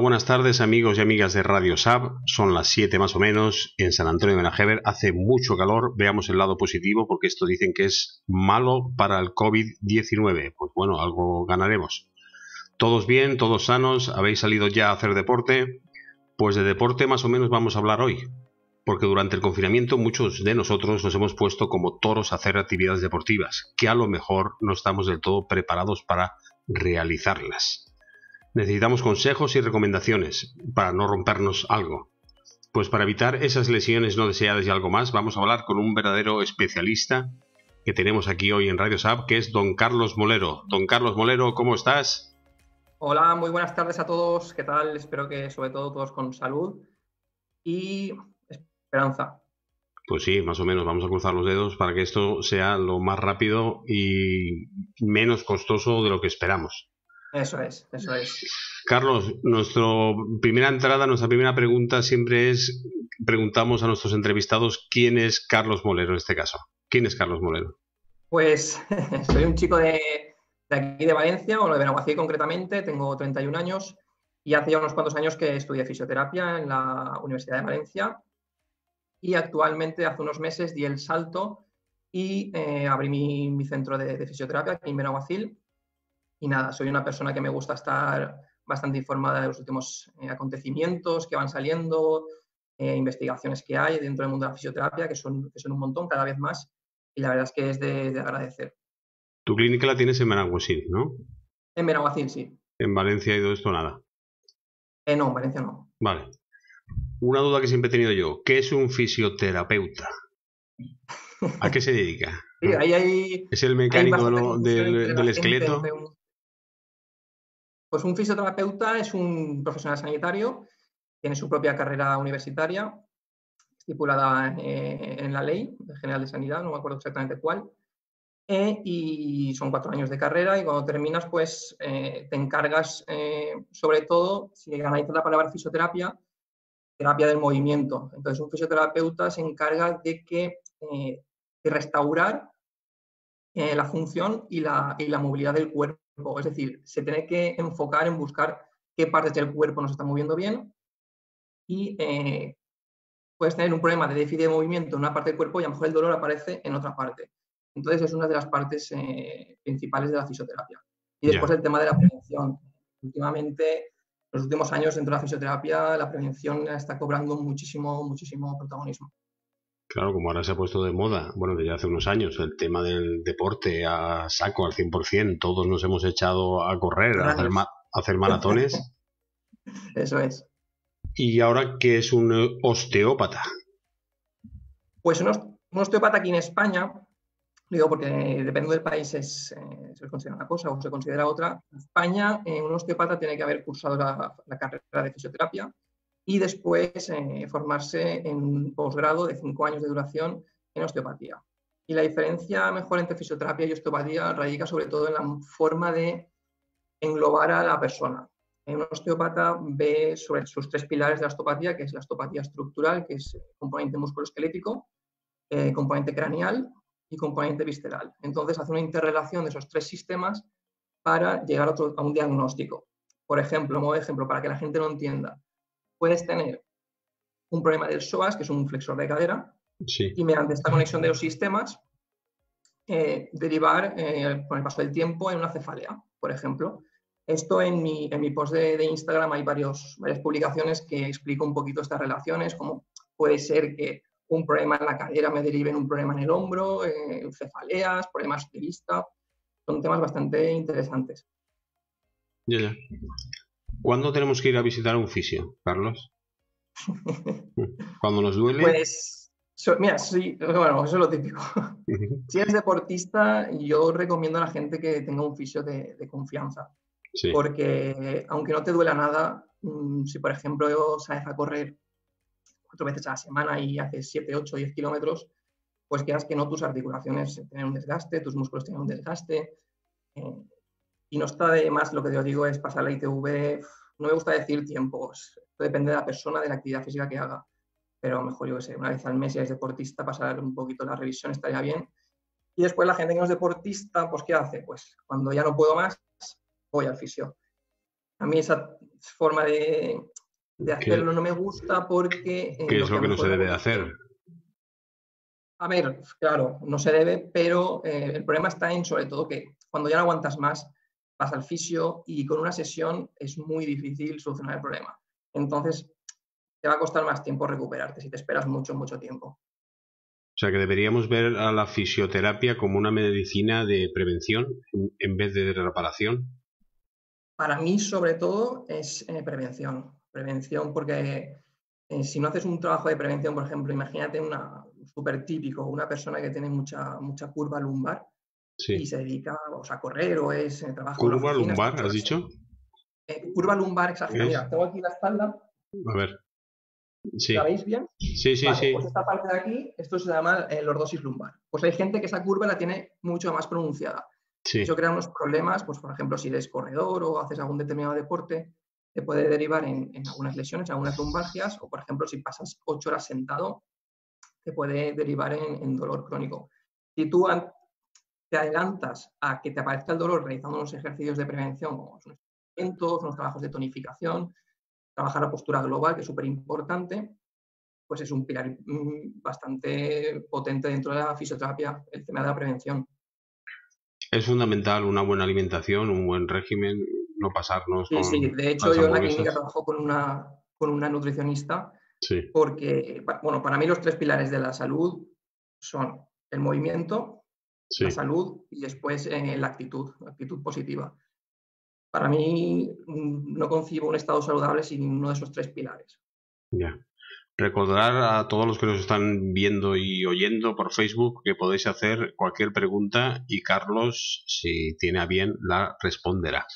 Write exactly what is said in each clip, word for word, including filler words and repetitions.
buenas tardes amigos y amigas de Radio S A B. Son las siete más o menos en San Antonio de Benajever. Hace mucho calor, veamos el lado positivo porque esto dicen que es malo para el COVID diecinueve. Pues bueno, algo ganaremos. ¿Todos bien? ¿Todos sanos? ¿Habéis salido ya a hacer deporte? Pues de deporte más o menos vamos a hablar hoy. Porque durante el confinamiento muchos de nosotros nos hemos puesto como toros a hacer actividades deportivas, que a lo mejor no estamos del todo preparados para realizarlas. Necesitamos consejos y recomendaciones para no rompernos algo. Pues para evitar esas lesiones no deseadas y algo más, vamos a hablar con un verdadero especialista que tenemos aquí hoy en Radio S A B, que es don Carlos Molero. Don Carlos Molero, ¿cómo estás? Hola, muy buenas tardes a todos. ¿Qué tal? Espero que sobre todo todos con salud y esperanza. Pues sí, más o menos, vamos a cruzar los dedos para que esto sea lo más rápido y menos costoso de lo que esperamos. Eso es, eso es. Carlos, nuestra primera entrada, nuestra primera pregunta siempre es, preguntamos a nuestros entrevistados quién es Carlos Molero en este caso. ¿Quién es Carlos Molero? Pues soy un chico de, de aquí de Valencia, o de Benaguacil concretamente, tengo treinta y un años y hace ya unos cuantos años que estudié fisioterapia en la Universidad de Valencia y actualmente hace unos meses di el salto y eh, abrí mi, mi centro de, de fisioterapia aquí en Benaguacil. Y nada, soy una persona que me gusta estar bastante informada de los últimos eh, acontecimientos que van saliendo, eh, investigaciones que hay dentro del mundo de la fisioterapia, que son, que son un montón cada vez más, y la verdad es que es de, de agradecer. Tu clínica la tienes en Benaguacil, ¿no? En Benaguacil, sí. En Valencia y todo esto nada. Eh, no, en Valencia no. Vale. Una duda que siempre he tenido yo, ¿qué es un fisioterapeuta? ¿A qué se dedica? Sí, ahí hay... ¿Es el mecánico lo, del, del esqueleto? Un... Pues un fisioterapeuta es un profesional sanitario, tiene su propia carrera universitaria, estipulada eh, en la Ley General de Sanidad, no me acuerdo exactamente cuál, eh, y son cuatro años de carrera y cuando terminas pues eh, te encargas eh, sobre todo, si analizas la palabra fisioterapia, terapia del movimiento. Entonces un fisioterapeuta se encarga de, que, eh, de restaurar eh, la función y la, y la movilidad del cuerpo, es decir, se tiene que enfocar en buscar qué partes del cuerpo nos están moviendo bien y eh, puedes tener un problema de déficit de movimiento en una parte del cuerpo y a lo mejor el dolor aparece en otra parte. Entonces es una de las partes eh, principales de la fisioterapia. Y después yeah. el tema de la prevención. Últimamente, en los últimos años dentro de la fisioterapia, la prevención está cobrando muchísimo, muchísimo protagonismo. Claro, como ahora se ha puesto de moda, bueno, desde hace unos años, el tema del deporte a saco al cien por ciento, todos nos hemos echado a correr, a hacer, ma a hacer maratones. Eso es. ¿Y ahora qué es un osteópata? Pues un, un osteópata aquí en España, digo porque depende del país es, eh, se considera una cosa o se considera otra. En España, eh, un osteópata tiene que haber cursado la, la carrera de fisioterapia y después eh, formarse en un posgrado de cinco años de duración en osteopatía. Y la diferencia mejor entre fisioterapia y osteopatía radica sobre todo en la forma de englobar a la persona. Un osteópata ve sobre sus tres pilares de la osteopatía, que es la osteopatía estructural, que es componente musculoesquelético, eh, componente craneal y componente visceral. Entonces hace una interrelación de esos tres sistemas para llegar a, otro, a un diagnóstico. Por ejemplo, modo de ejemplo, para que la gente lo entienda, puedes tener un problema del psoas, que es un flexor de cadera, sí. y mediante esta conexión de los sistemas, eh, derivar eh, con el paso del tiempo en una cefalea, por ejemplo. Esto en mi, en mi post de, de Instagram hay varios, varias publicaciones que explico un poquito estas relaciones, como puede ser que un problema en la cadera me derive en un problema en el hombro, eh, cefaleas, problemas de vista. Son temas bastante interesantes. Ya, ya. ¿Cuándo tenemos que ir a visitar a un fisio, Carlos? ¿Cuándo nos duele? Pues, so, mira, sí, bueno, eso es lo típico. Si eres deportista, yo recomiendo a la gente que tenga un fisio de, de confianza. Sí. Porque aunque no te duela nada, si por ejemplo sales a correr cuatro veces a la semana y haces siete, ocho, diez kilómetros, pues quieras que no, tus articulaciones tienen un desgaste, tus músculos tienen un desgaste. Eh, y no está de más, lo que yo digo es pasar la I T V, no me gusta decir tiempos, esto depende de la persona, de la actividad física que haga, pero mejor yo que sé, una vez al mes si eres deportista, pasar un poquito la revisión estaría bien. Y después la gente que no es deportista, pues ¿qué hace? Pues cuando ya no puedo más, voy al fisio. A mí esa forma de, de hacerlo no me gusta porque... Eh, ¿Qué es lo que no se debe de hacer? A ver, claro, no se debe, pero eh, el problema está en, sobre todo, que cuando ya no aguantas más, vas al fisio y con una sesión es muy difícil solucionar el problema. Entonces, te va a costar más tiempo recuperarte si te esperas mucho, mucho tiempo. O sea, que deberíamos ver a la fisioterapia como una medicina de prevención en vez de reparación. Para mí, sobre todo, es eh, prevención. Prevención porque eh, si no haces un trabajo de prevención, por ejemplo, imagínate una súper típico, una persona que tiene mucha, mucha curva lumbar sí. y se dedica o sea, a correr o es eh, trabajo ¿Curva en la oficina. lumbar, has dicho? Eh, curva lumbar exagerada. Mira, tengo aquí la espalda. A ver. Sí. ¿La veis bien? Sí, sí, vale, sí. Pues esta parte de aquí, esto se llama eh, lordosis lumbar. Pues hay gente que esa curva la tiene mucho más pronunciada. Sí. Eso crea unos problemas, pues por ejemplo, si eres corredor o haces algún determinado deporte, te puede derivar en, en algunas lesiones, algunas lumbalgias, o por ejemplo, si pasas ocho horas sentado, te puede derivar en, en dolor crónico. Si tú te adelantas a que te aparezca el dolor realizando unos ejercicios de prevención, como unos estiramientos, unos trabajos de tonificación, trabajar la postura global, que es súper importante, pues es un pilar bastante potente dentro de la fisioterapia, el tema de la prevención. Es fundamental una buena alimentación, un buen régimen, no pasarnos sí, con Sí, de hecho yo en la clínica trabajo con una, con una nutricionista sí. porque, bueno, para mí los tres pilares de la salud son el movimiento, sí. la salud y después eh, la actitud, la actitud positiva. Para mí no concibo un estado saludable sin uno de esos tres pilares. Ya. Recordar a todos los que nos están viendo y oyendo por Facebook que podéis hacer cualquier pregunta y Carlos, si tiene a bien, la responderá.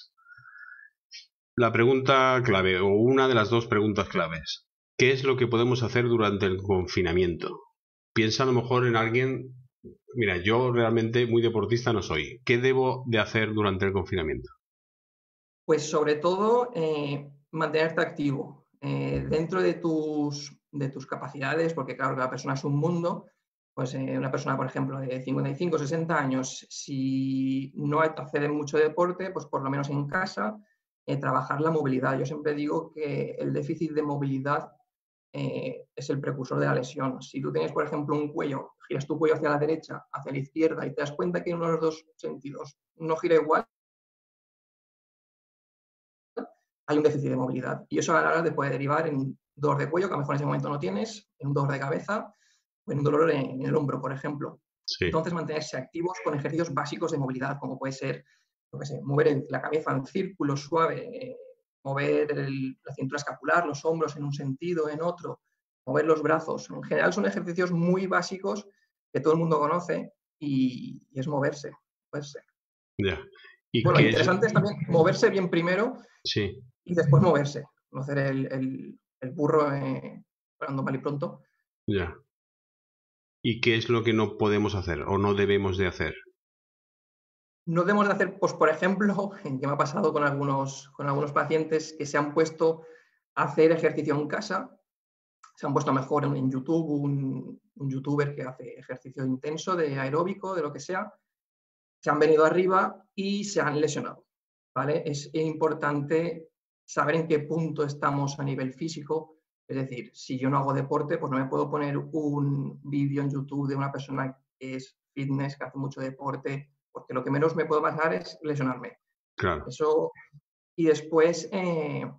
La pregunta clave, o una de las dos preguntas claves. ¿Qué es lo que podemos hacer durante el confinamiento? Piensa a lo mejor en alguien... Mira, yo realmente muy deportista no soy. ¿Qué debo de hacer durante el confinamiento? Pues sobre todo eh, mantenerte activo eh, dentro de tus, de tus capacidades, porque claro, cada persona es un mundo. Pues eh, una persona, por ejemplo, de cincuenta y cinco, sesenta años, si no hace mucho deporte, pues por lo menos en casa, eh, trabajar la movilidad. Yo siempre digo que el déficit de movilidad eh, es el precursor de la lesión. Si tú tienes, por ejemplo, un cuello, giras tu cuello hacia la derecha, hacia la izquierda y te das cuenta que en uno de los dos sentidos no gira igual, hay un déficit de movilidad. Y eso a la larga te puede derivar en un dolor de cuello, que a lo mejor en ese momento no tienes, en un dolor de cabeza o en un dolor en el hombro, por ejemplo. Sí. Entonces, mantenerse activos con ejercicios básicos de movilidad, como puede ser, yo qué sé, mover el, la cabeza en círculo suave, eh, mover el, la cintura escapular, los hombros en un sentido, en otro, mover los brazos. En general son ejercicios muy básicos que todo el mundo conoce y, y es moverse. moverse. Yeah. ¿Y bueno, qué lo interesante es... es también moverse bien primero sí. y después moverse, no hacer el, el, el burro eh, hablando mal y pronto. Ya. Yeah. ¿Y qué es lo que no podemos hacer o no debemos de hacer? No debemos de hacer, pues por ejemplo, que me ha pasado con algunos, con algunos pacientes que se han puesto a hacer ejercicio en casa, se han puesto mejor en, en YouTube un, un youtuber que hace ejercicio intenso de aeróbico, de lo que sea, se han venido arriba y se han lesionado, ¿vale? Es importante saber en qué punto estamos a nivel físico. Es decir, si yo no hago deporte, pues no me puedo poner un vídeo en YouTube de una persona que es fitness, que hace mucho deporte, porque lo que menos me puedo pasar es lesionarme. Claro. Eso, y después, eh,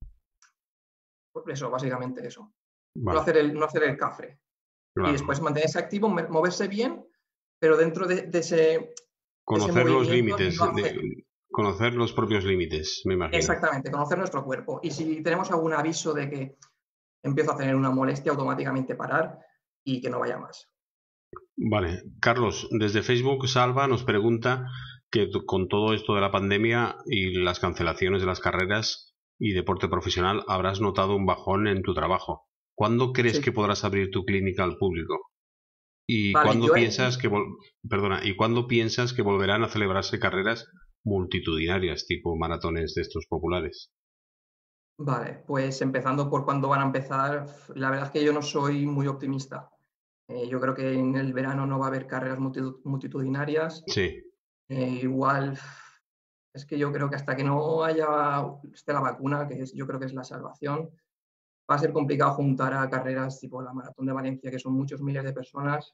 pues eso, básicamente eso. Vale. No, hacer el, no hacer el cafre. Claro. Y después mantenerse activo, moverse bien, pero dentro de, de ese... Conocer ese los límites, no de, conocer los propios límites, me imagino. Exactamente, conocer nuestro cuerpo. Y si tenemos algún aviso de que empiezo a tener una molestia, automáticamente parar y que no vaya más. Vale. Carlos, desde Facebook Salva nos pregunta que con todo esto de la pandemia y las cancelaciones de las carreras y deporte profesional habrás notado un bajón en tu trabajo. ¿Cuándo crees sí. que podrás abrir tu clínica al público? ¿Y vale, cuándo piensas he... que perdona, ¿y cuándo piensas que volverán a celebrarse carreras multitudinarias, tipo maratones de estos populares? Vale, pues empezando por cuándo van a empezar, la verdad es que yo no soy muy optimista. Eh, yo creo que en el verano no va a haber carreras multitudinarias. Sí. Eh, igual es que yo creo que hasta que no haya esté la vacuna, que es, yo creo que es la salvación, va a ser complicado juntar a carreras tipo la Maratón de Valencia, que son muchos miles de personas.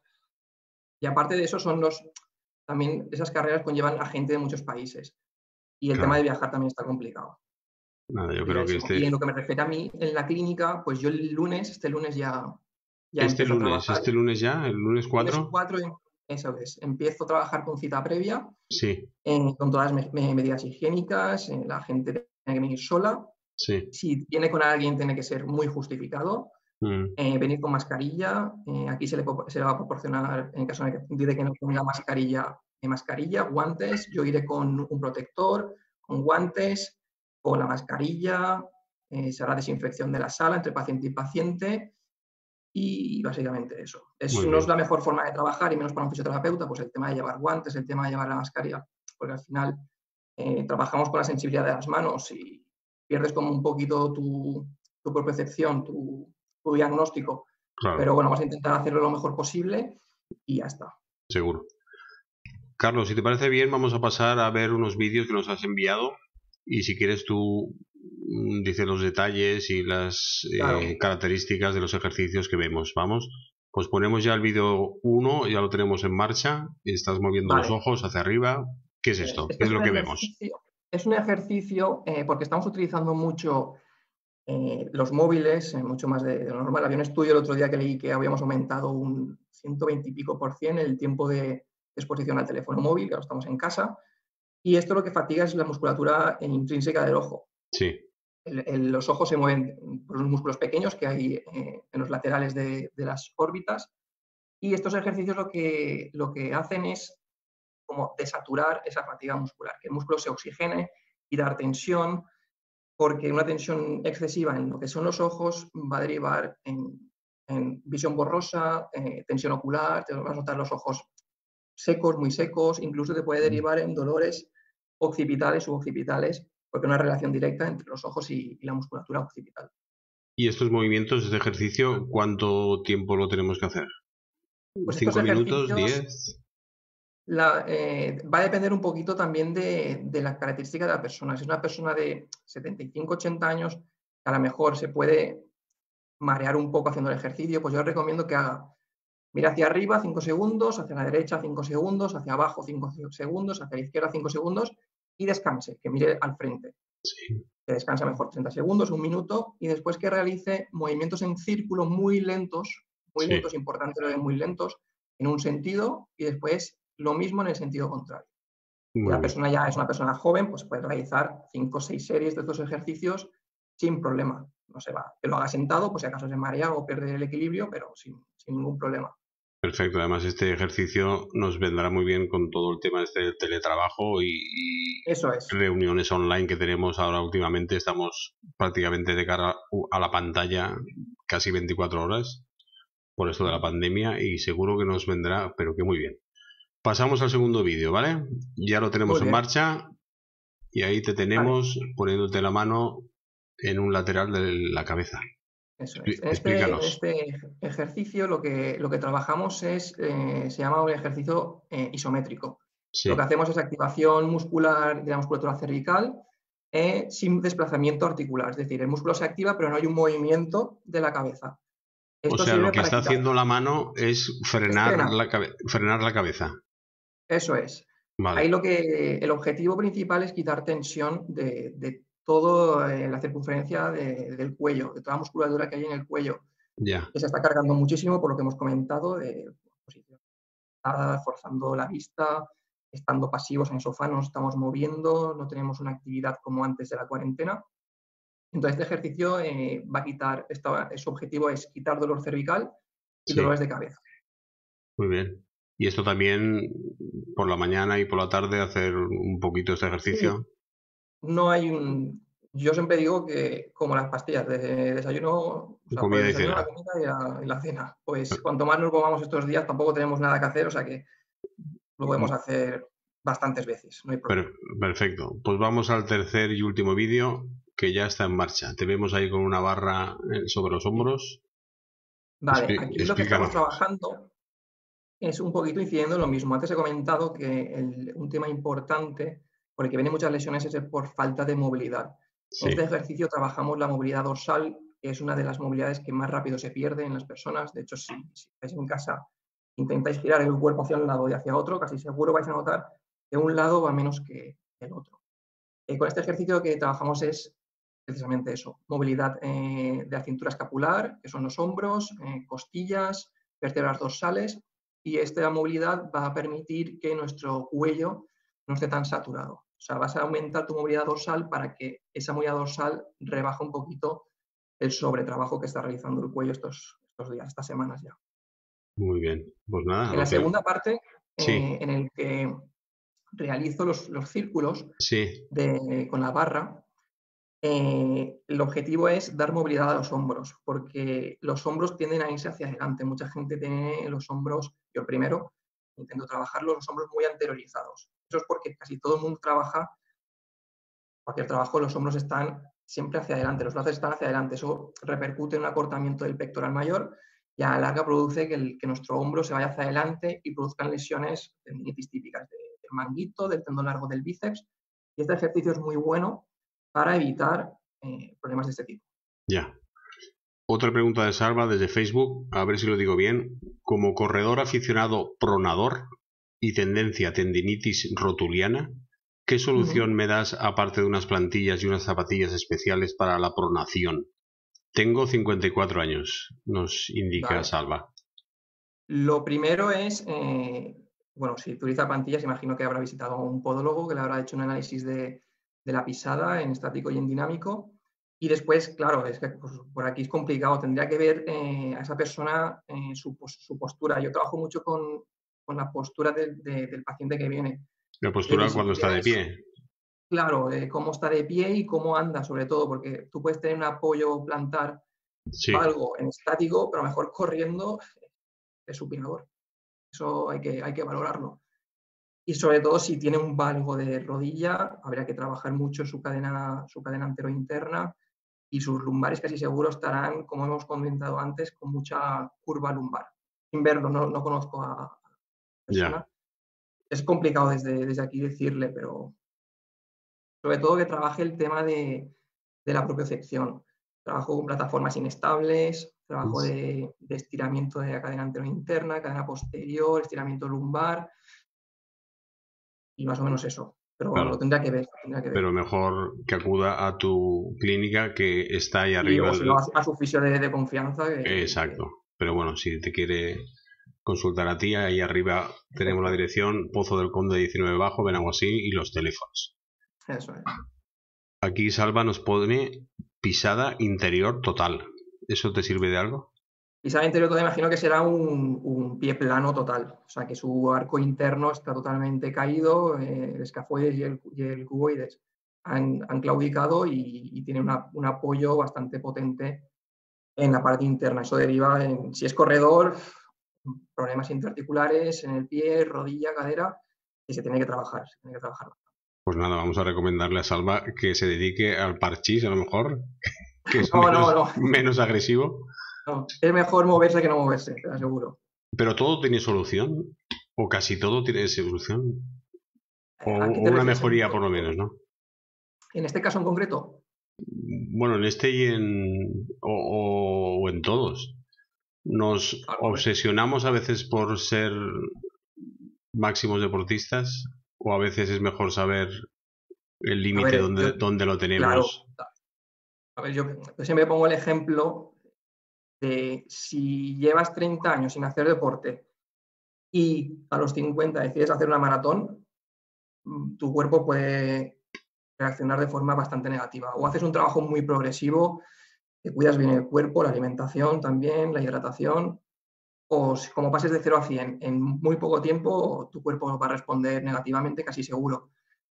Y aparte de eso, son los, también esas carreras conllevan a gente de muchos países. Y el Claro. tema de viajar también está complicado. Nada, yo creo que este... Y en lo que me refiere a mí, en la clínica, pues yo el lunes, este lunes ya, ya Este empiezo a lunes, trabajar. este lunes ya, el lunes Lunes cuatro. cuatro, eso es. Empiezo a trabajar con cita previa, Sí, eh, con todas las me- medidas higiénicas, eh, la gente tiene que venir sola. sí. Si viene con alguien, tiene que ser muy justificado. Mm, Eh, venir con mascarilla. Eh, aquí se le, se le va a proporcionar, en caso de que, de que no tenga mascarilla, eh, mascarilla, guantes. Yo iré con un protector, con guantes, con la mascarilla. Eh, se hará desinfección de la sala entre paciente y paciente. Y básicamente eso. Es, muy no es bien. la mejor forma de trabajar, y menos para un fisioterapeuta, pues el tema de llevar guantes, el tema de llevar la mascarilla, porque al final eh, trabajamos con la sensibilidad de las manos y pierdes como un poquito tu, tu percepción, tu, tu diagnóstico. Claro, Pero bueno, vamos a intentar hacerlo lo mejor posible y ya está. seguro. Carlos, si te parece bien, vamos a pasar a ver unos vídeos que nos has enviado y si quieres tú mm, dices los detalles y las Claro. eh, características de los ejercicios que vemos. Vamos, pues ponemos ya el vídeo uno, ya lo tenemos en marcha, y estás moviendo Vale. los ojos hacia arriba. ¿Qué es esto? ¿Qué es lo que vemos? Es un ejercicio eh, porque estamos utilizando mucho eh, los móviles, eh, mucho más de, de lo normal. Había un estudio el otro día que leí que habíamos aumentado un ciento veinte y pico por cien el tiempo de exposición al teléfono móvil, que ahora estamos en casa. Y esto lo que fatiga es la musculatura intrínseca del ojo. Sí. El, el, los ojos se mueven por unos músculos pequeños que hay eh, en los laterales de, de las órbitas. Y estos ejercicios lo que, lo que hacen es como desaturar esa fatiga muscular, que el músculo se oxigene y dar tensión, porque una tensión excesiva en lo que son los ojos va a derivar en, en visión borrosa, eh, tensión ocular, te vas a notar los ojos secos, muy secos, incluso te puede derivar en dolores occipitales u occipitales, porque hay una relación directa entre los ojos y, y la musculatura occipital. ¿Y estos movimientos, este ejercicio, cuánto tiempo lo tenemos que hacer? Pues ¿Cinco estos minutos? ¿Diez? La, eh, va a depender un poquito también de, de las características de la persona. Si es una persona de setenta y cinco, ochenta años, a lo mejor se puede marear un poco haciendo el ejercicio, pues yo recomiendo que haga, mira hacia arriba cinco segundos, hacia la derecha cinco segundos, hacia abajo cinco segundos, hacia la izquierda cinco segundos y descanse, que mire al frente. Sí. Que descansa mejor treinta segundos, un minuto, y después que realice movimientos en círculo muy lentos, muy Sí. lentos, importante lo de muy lentos, en un sentido y después lo mismo en el sentido contrario. Muy Si la bien. persona ya es una persona joven, pues puede realizar cinco o seis series de estos ejercicios sin problema. No se va. Que lo haga sentado, pues si acaso se marea o pierde el equilibrio, pero sin, sin ningún problema. Perfecto, además este ejercicio nos vendrá muy bien con todo el tema de este teletrabajo y, y Eso es. reuniones online que tenemos ahora últimamente. Estamos prácticamente de cara a la pantalla casi veinticuatro horas por esto de la pandemia y seguro que nos vendrá, pero que muy bien. Pasamos al segundo vídeo, ¿vale? Ya lo tenemos en marcha y ahí te tenemos vale. poniéndote la mano en un lateral de la cabeza. Eso es. En este, en este ejercicio lo que, lo que trabajamos es, eh, se llama un ejercicio eh, isométrico. Sí. Lo que hacemos es activación muscular de la musculatura cervical eh, sin desplazamiento articular. Es decir, el músculo se activa pero no hay un movimiento de la cabeza. Esto o sea, lo que está quitar. haciendo la mano es frenar, es frenar. La, frenar la cabeza. Eso es. Vale. Ahí lo que, el objetivo principal es quitar tensión de, de toda eh, la circunferencia de, del cuello, de toda la musculatura que hay en el cuello. Ya. Que se está cargando muchísimo por lo que hemos comentado, de posición, forzando la vista, estando pasivos en el sofá, no nos estamos moviendo, no tenemos una actividad como antes de la cuarentena. Entonces, este ejercicio eh, va a quitar, esta, su objetivo es quitar dolor cervical y sí. dolores de cabeza. Muy bien. Y esto también por la mañana y por la tarde hacer un poquito este ejercicio. Sí. No hay un... Yo siempre digo que como las pastillas de desayuno, o sea, comida el y desayuno, cena. la comida y la, y la cena. Pues Pero... cuanto más nos movamos estos días, tampoco tenemos nada que hacer, o sea que lo podemos hacer bastantes veces, no hay problema. Perfecto. Pues vamos al tercer y último vídeo que ya está en marcha. Te vemos ahí con una barra sobre los hombros. Vale, Expl aquí lo que estamos trabajando es un poquito incidiendo en lo mismo. Antes he comentado que el, un tema importante por el que vienen muchas lesiones es por falta de movilidad. Sí. En este ejercicio trabajamos la movilidad dorsal, que es una de las movilidades que más rápido se pierde en las personas. De hecho, si, si estáis en casa, intentáis girar el cuerpo hacia un lado y hacia otro, casi seguro vais a notar que un lado va menos que el otro. Eh, con este ejercicio lo que trabajamos es precisamente eso, movilidad eh, de la cintura escapular, que son los hombros, eh, costillas, vértebras dorsales, y esta movilidad va a permitir que nuestro cuello no esté tan saturado. O sea, vas a aumentar tu movilidad dorsal para que esa movilidad dorsal rebaje un poquito el sobretrabajo que está realizando el cuello estos, estos días, estas semanas ya. Muy bien, pues nada. En la que... segunda parte, sí. eh, en el que realizo los, los círculos sí. de, con la barra, Eh, el objetivo es dar movilidad a los hombros, porque los hombros tienden a irse hacia adelante. Mucha gente tiene los hombros, yo el primero, intento trabajarlos, los hombros muy anteriorizados. Eso es porque casi todo el mundo trabaja, cualquier trabajo, los hombros están siempre hacia adelante, los brazos están hacia adelante. Eso repercute en un acortamiento del pectoral mayor y a la larga produce que, el, que nuestro hombro se vaya hacia adelante y produzcan lesiones tendinitis típicas de, del manguito, del tendón largo del bíceps. Y este ejercicio es muy bueno para evitar eh, problemas de este tipo. Ya. Otra pregunta de Salva desde Facebook, a ver si lo digo bien. Como corredor aficionado pronador y tendencia a tendinitis rotuliana, ¿qué solución uh-huh. me das aparte de unas plantillas y unas zapatillas especiales para la pronación? Tengo cincuenta y cuatro años, nos indica vale. Salva. Lo primero es, eh, bueno, si utiliza plantillas, imagino que habrá visitado a un podólogo que le habrá hecho un análisis de, de la pisada en estático y en dinámico. Y después, claro, es que pues, por aquí es complicado, tendría que ver eh, a esa persona eh, su, su postura. Yo trabajo mucho con, con la postura de, de, del paciente que viene. La postura cuando está de pie. Claro, eh, cómo está de pie y cómo anda, sobre todo, porque tú puedes tener un apoyo plantar sí. algo en estático, pero a lo mejor corriendo es supinador. Eso hay que, hay que valorarlo. Y sobre todo si tiene un valgo de rodilla, habría que trabajar mucho su cadena, su cadena anterointerna y sus lumbares casi seguro estarán, como hemos comentado antes, con mucha curva lumbar. Sin verlo, no, no conozco a la persona. Yeah. Es complicado desde, desde aquí decirle, pero sobre todo que trabaje el tema de, de la propiocepción. Trabajo con plataformas inestables, trabajo de, de estiramiento de la cadena anterointerna, cadena posterior, estiramiento lumbar y más o menos eso. Pero bueno, claro. lo tendría que ver, tendría que ver. Pero mejor que acuda a tu clínica que está ahí arriba. Y, o si no, a su fisio de, de confianza. Que, Exacto. Que... Pero bueno, si te quiere consultar a ti, ahí arriba tenemos la dirección, Pozo del Conde diecinueve Bajo, Benaguasí y los teléfonos. Eso es. Aquí Salva nos pone pisada interior total. ¿Eso te sirve de algo? Pisada interior total, imagino que será un, un pie plano total. O sea, que su arco interno está totalmente caído, eh, el escafoides y el, y el cuboides han, han claudicado y, y tiene una, un apoyo bastante potente en la parte interna. Eso deriva en, si es corredor, problemas interarticulares en el pie, rodilla, cadera, y se tiene que trabajar, se tiene que trabajar. Pues nada, vamos a recomendarle a Salva que se dedique al parchís, a lo mejor, que es no, menos, no, no. menos agresivo. No, es mejor moverse que no moverse, te lo aseguro. ¿Pero todo tiene solución? ¿O casi todo tiene solución? O, o una mejoría por lo menos, ¿no? En este caso en concreto. Bueno, en este y en... o, o, o en todos. Nos ah, obsesionamos a veces por ser máximos deportistas, o a veces es mejor saber el límite donde, yo, donde lo tenemos. Claro. A ver, yo, yo siempre pongo el ejemplo de si llevas treinta años sin hacer deporte y a los cincuenta decides hacer una maratón, tu cuerpo puede reaccionar de forma bastante negativa. O haces un trabajo muy progresivo, te cuidas bien el cuerpo, la alimentación también, la hidratación, o como pases de cero a cien en muy poco tiempo, tu cuerpo va a responder negativamente casi seguro.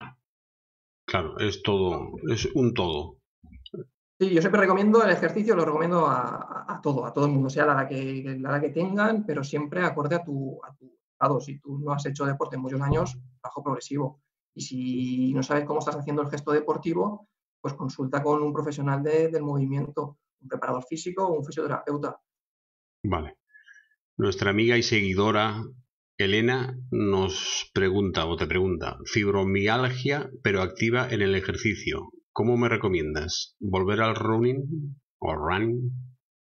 Claro, es todo, es un todo. Sí, yo siempre recomiendo el ejercicio, lo recomiendo a, a, a todo, a todo el mundo, sea la edad que, la edad que tengan, pero siempre acorde a tu, a tu estado. Si tú no has hecho deporte en muchos años, trabajo progresivo. Y si no sabes cómo estás haciendo el gesto deportivo, pues consulta con un profesional de, del movimiento, un preparador físico o un fisioterapeuta. Vale. Nuestra amiga y seguidora Elena nos pregunta o te pregunta, fibromialgia pero activa en el ejercicio. ¿Cómo me recomiendas? ¿Volver al running o running?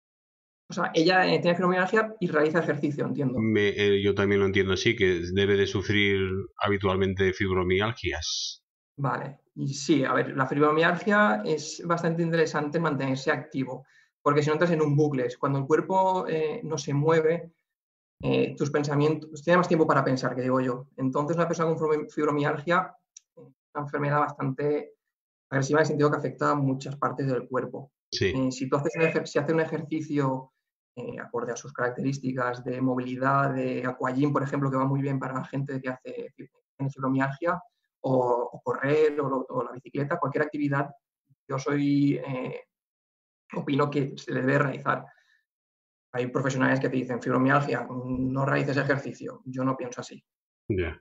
O sea, ella eh, tiene fibromialgia y realiza ejercicio, entiendo. Me, eh, yo también lo entiendo así, que debe de sufrir habitualmente fibromialgias. Vale, y sí, a ver, la fibromialgia es bastante interesante mantenerse activo, porque si no entras en un bucle, cuando el cuerpo eh, no se mueve, eh, tus pensamientos, tiene más tiempo para pensar, que digo yo. Entonces, una persona con fibromialgia es una enfermedad bastante agresiva en el sentido que afecta a muchas partes del cuerpo. Sí. Eh, si tú haces un, si haces un ejercicio eh, acorde a sus características de movilidad, de aquagym, por ejemplo, que va muy bien para la gente que hace tiene fibromialgia, o, o correr, o, o, la bicicleta, cualquier actividad, yo soy, eh, opino que se le debe realizar. Hay profesionales que te dicen, fibromialgia, no realices ejercicio. Yo no pienso así. Ya. Yeah.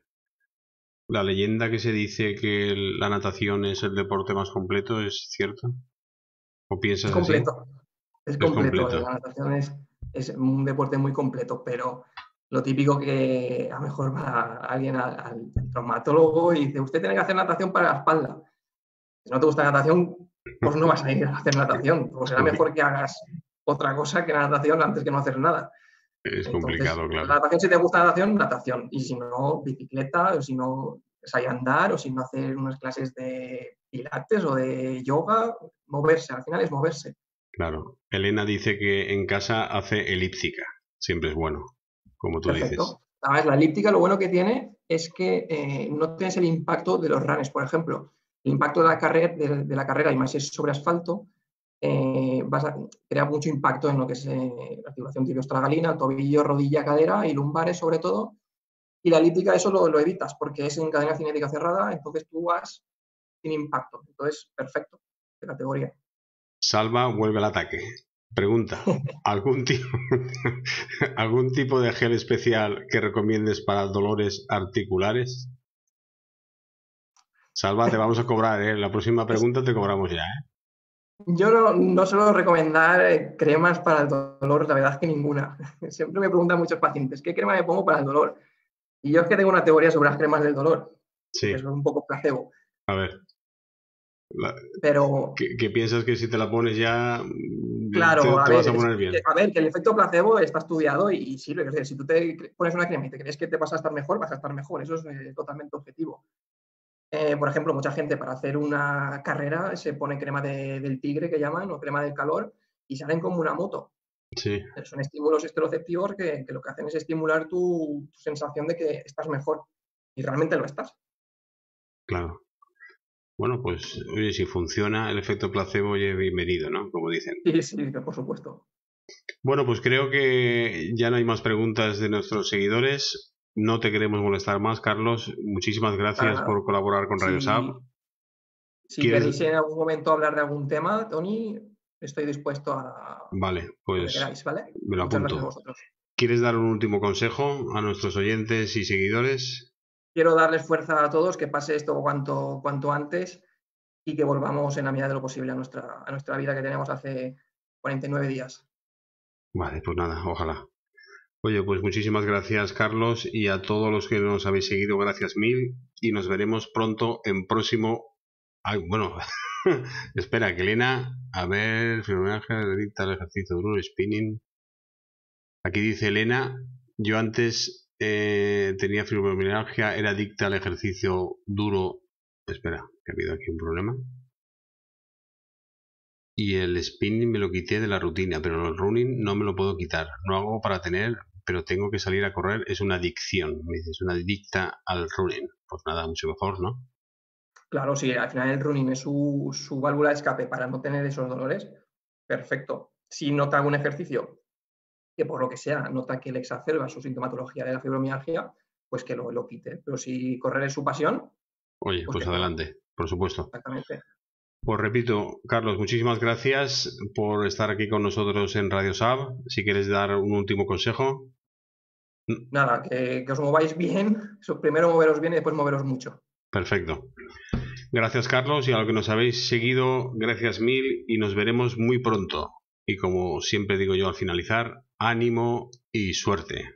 La leyenda que se dice que la natación es el deporte más completo, ¿es cierto? ¿O piensas es completo. así? Es completo. Es completo. La natación es, es un deporte muy completo, pero lo típico que a lo mejor va alguien al, al traumatólogo y dice, usted tiene que hacer natación para la espalda. Si no te gusta la natación, pues no vas a ir a hacer natación. Pues será mejor que hagas otra cosa que la natación antes que no hacer nada. Es Entonces, complicado, claro. La natación, si te gusta natación, natación. Y si no, bicicleta, o si no, es ahí andar, o si no, hacer unas clases de pilates o de yoga, moverse. Al final es moverse. Claro. Elena dice que en casa hace elíptica. Siempre es bueno, como tú Perfecto. dices. Además, la elíptica lo bueno que tiene es que eh, no tienes el impacto de los runners, por ejemplo. El impacto de la, carrera, de, de la carrera, y más si es sobre asfalto, eh, vas a crear mucho impacto en lo que es eh, la articulación tibiosteragalina, tobillo, rodilla, cadera y lumbares sobre todo. Y la elíptica eso lo, lo evitas porque es en cadena cinética cerrada, entonces tú vas sin impacto. Entonces, perfecto, de categoría. Salva vuelve al ataque. Pregunta, ¿algún tipo, ¿algún tipo de gel especial que recomiendes para dolores articulares? Salva, te vamos a cobrar, ¿eh? La próxima pregunta te cobramos ya, ¿eh? Yo no, no suelo recomendar eh, cremas para el dolor, la verdad es que ninguna. Siempre me preguntan muchos pacientes, ¿qué crema me pongo para el dolor? Y yo es que tengo una teoría sobre las cremas del dolor, sí. que es un poco placebo. A ver. La, pero ¿qué, ¿Qué piensas que si te la pones ya claro, te, a, te ver, vas a poner bien? Que, a ver, que el efecto placebo está estudiado y, y sirve. Es decir, si tú te pones una crema y te crees que te vas a estar mejor, vas a estar mejor. Eso es eh, totalmente objetivo. Eh, por ejemplo, mucha gente para hacer una carrera se pone crema de, del tigre, que llaman, o crema del calor, y salen como una moto. Sí. Pero son estímulos esteroceptivos que, que lo que hacen es estimular tu, tu sensación de que estás mejor. Y realmente lo estás. Claro. Bueno, pues, oye, si funciona el efecto placebo, oye, bienvenido, ¿no? Como dicen. Sí, sí, por supuesto. Bueno, pues creo que ya no hay más preguntas de nuestros seguidores. No te queremos molestar más, Carlos. Muchísimas gracias por colaborar con Radio sí. Sab. Si ¿Quieres... queréis en algún momento hablar de algún tema, Tony, estoy dispuesto a vale, pues lo que queráis, ¿vale? Me lo Muchas apunto. gracias a vosotros. ¿Quieres dar un último consejo a nuestros oyentes y seguidores? Quiero darles fuerza a todos, que pase esto cuanto, cuanto antes y que volvamos en la medida de lo posible a nuestra, a nuestra vida que tenemos hace cuarenta y nueve días. Vale, pues nada, ojalá. Oye, pues muchísimas gracias, Carlos, y a todos los que nos habéis seguido, gracias mil, y nos veremos pronto en próximo... Ay, bueno, espera, que Elena, a ver, fibromialgia, dicta el ejercicio duro, spinning... Aquí dice Elena, yo antes eh, tenía fibromialgia, era adicta al ejercicio duro... Espera, que ha habido aquí un problema. Y el spinning me lo quité de la rutina, pero el running no me lo puedo quitar. No hago para tener, pero tengo que salir a correr. Es una adicción. Me dices, una adicta al running. Pues nada, mucho mejor, ¿no? Claro, sí, al final el running es su, su válvula de escape para no tener esos dolores. Perfecto. Si nota algún ejercicio que por lo que sea nota que le exacerba su sintomatología de la fibromialgia, pues que lo, lo quite. Pero si correr es su pasión... Oye, pues, pues adelante, por supuesto. Exactamente. Pues repito, Carlos, muchísimas gracias por estar aquí con nosotros en Radio Sab. Si quieres dar un último consejo. Nada, que, que os mováis bien. Primero moveros bien y después moveros mucho. Perfecto. Gracias, Carlos, y a los que nos habéis seguido, gracias mil y nos veremos muy pronto. Y como siempre digo yo al finalizar, ánimo y suerte.